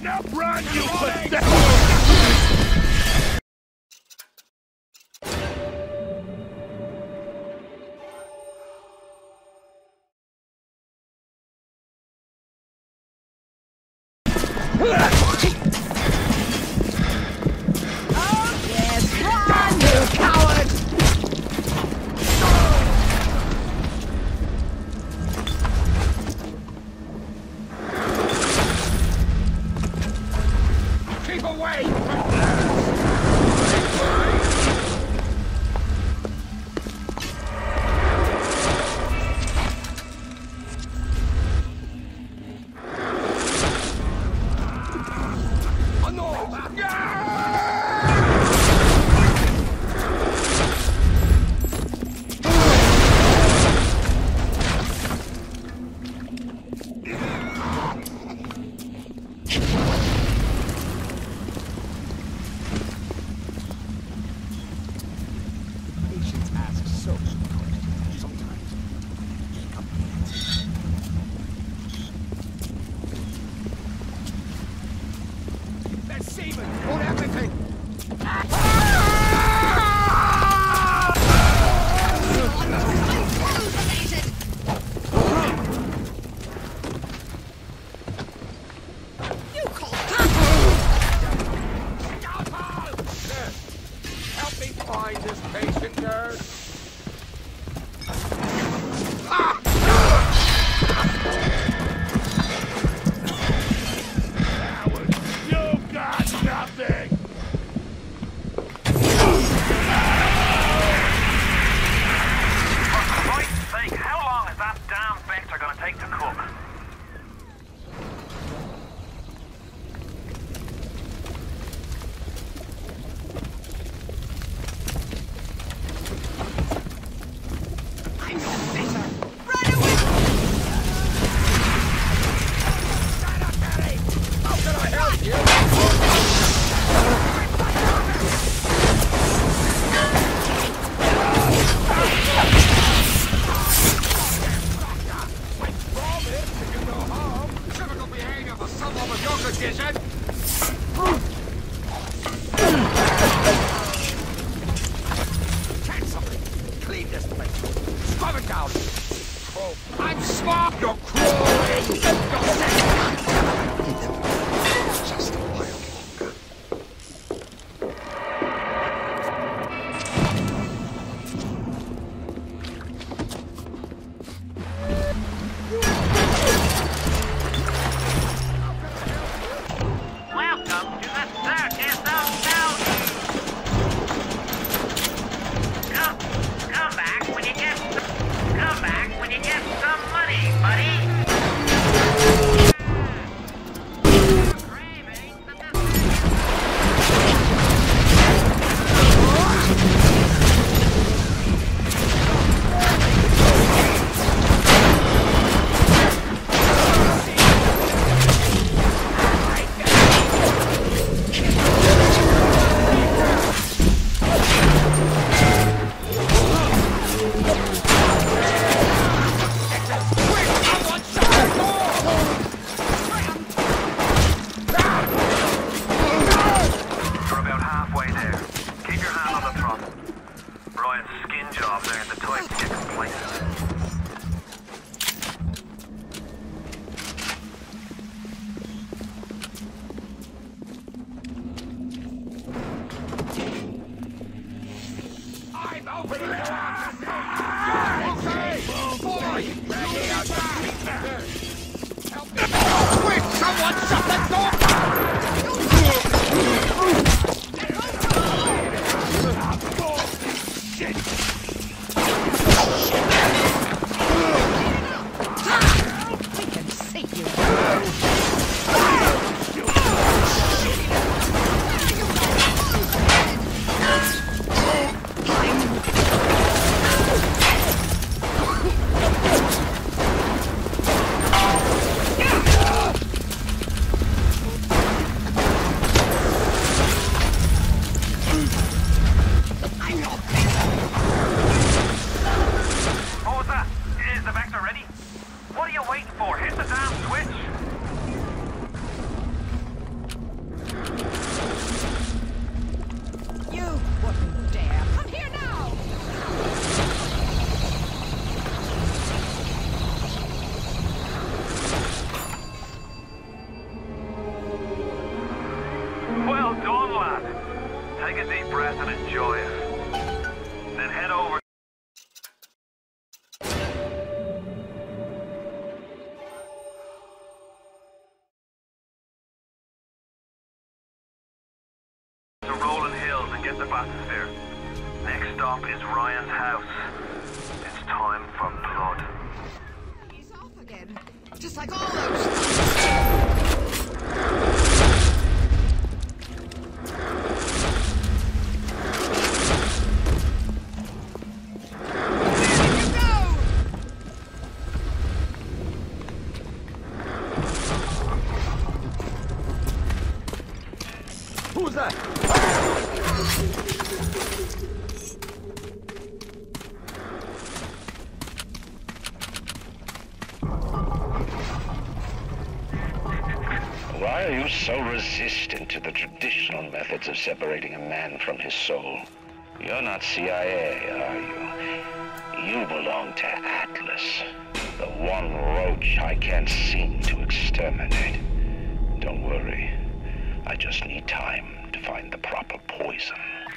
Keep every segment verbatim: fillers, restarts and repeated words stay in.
Now run, you pathetic! Come back when you get some money, buddy! take a deep breath and enjoy it. Then head over to Rolling Hills and get the bathysphere. Next stop is Ryan's house. It's time for blood. He's off again. Just like all those. Who's that? Why are you so resistant to the traditional methods of separating a man from his soul? You're not C I A, are you? You belong to Atlas, the one roach I can't seem to exterminate. Don't worry. I just need time to find the proper poison.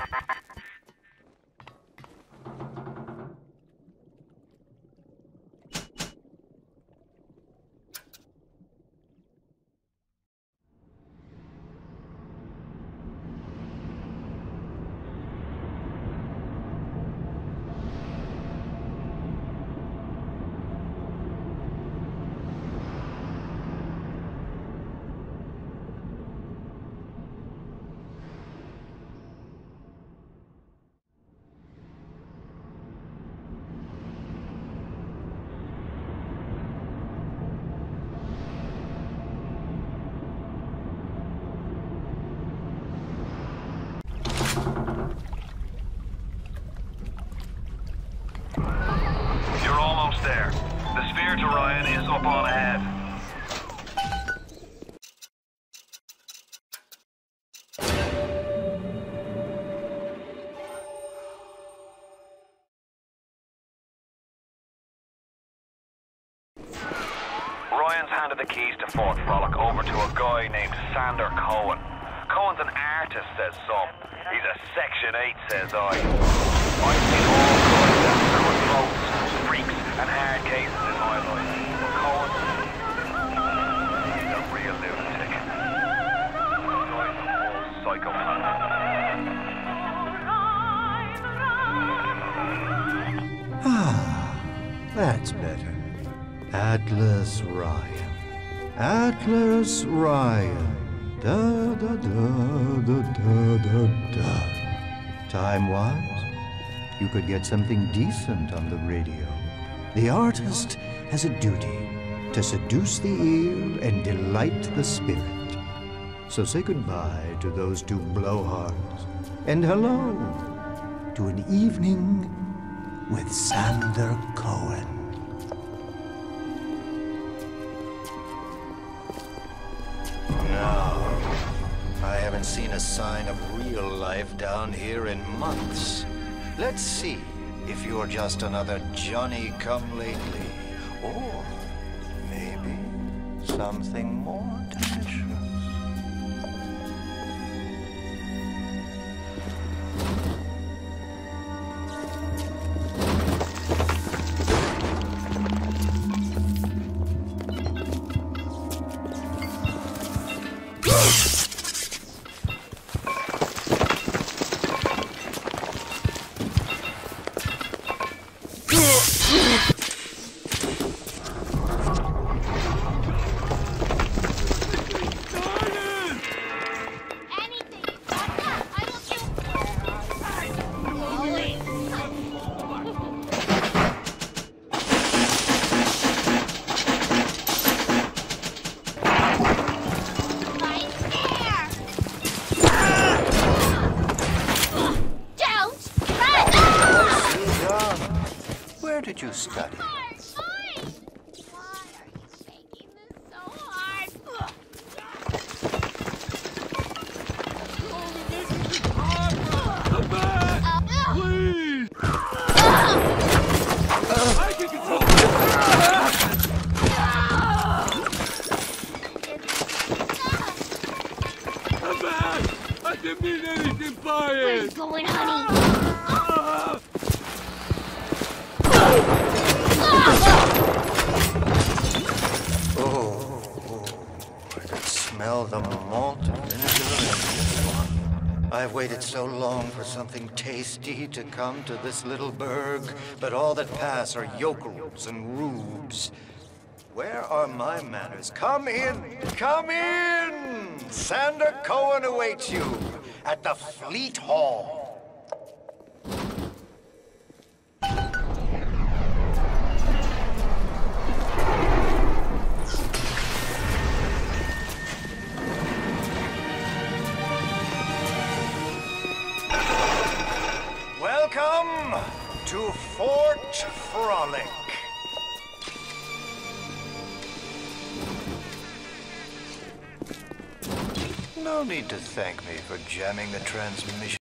You're almost there. The sphere to Ryan is up on ahead. Ryan's handed the keys to Fort Frolic over to a guy named Sander Cohen. Cohen's an artist, says some. He's a Section eight, says I. I've seen all kinds of screwing floats, freaks, and hard cases in my life. But Cohen, he's a real lunatic. He's a whole psychopath. Ah, that's better. Atlas Ryan. Atlas Ryan. Da da da da da da da. Time-wise, you could get something decent on the radio. The artist has a duty to seduce the ear and delight the spirit. So say goodbye to those two blowhards, and hello to an evening with Sander Cohen. No, I haven't seen a sign of real life down here in months. Let's see if you're just another Johnny-come-lately, or maybe something more delicious. Where did you study? Why are you shaking this so hard? Come back! Please! I can control Come back! I didn't mean anything by Where's it! going, honey? Ah! Oh, I can smell the malt and vinegar in this one. I've waited so long for something tasty to come to this little burg, but all that pass are yokels and rubes. Where are my manners? Come in! Come in! Sander Cohen awaits you at the Fleet Hall. Welcome to Fort Frolic. No need to thank me for jamming the transmission.